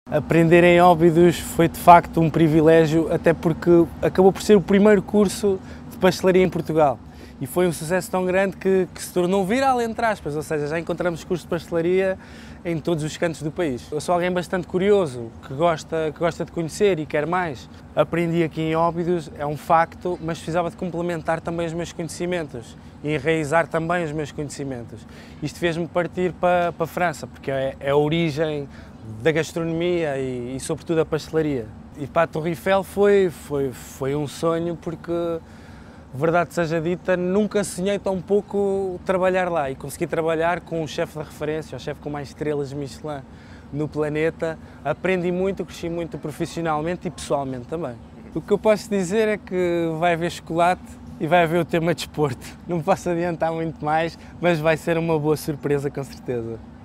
Aprender em Óbidos foi de facto um privilégio, até porque acabou por ser o primeiro curso de pastelaria em Portugal. E foi um sucesso tão grande que se tornou viral, entre aspas, ou seja, já encontramos cursos de pastelaria em todos os cantos do país. Eu sou alguém bastante curioso, que gosta de conhecer e quer mais. Aprendi aqui em Óbidos, é um facto, mas precisava de complementar também os meus conhecimentos e enraizar também os meus conhecimentos. Isto fez-me partir para a França, porque é a origem da gastronomia e sobretudo a pastelaria. E para a Torre Eiffel foi um sonho porque, verdade seja dita, nunca sonhei tão pouco trabalhar lá e consegui trabalhar com o chefe da referência, o chefe com mais estrelas Michelin no planeta. Aprendi muito, cresci muito profissionalmente e pessoalmente também. O que eu posso dizer é que vai haver chocolate e vai haver o tema desporto. Não posso adiantar muito mais, mas vai ser uma boa surpresa com certeza.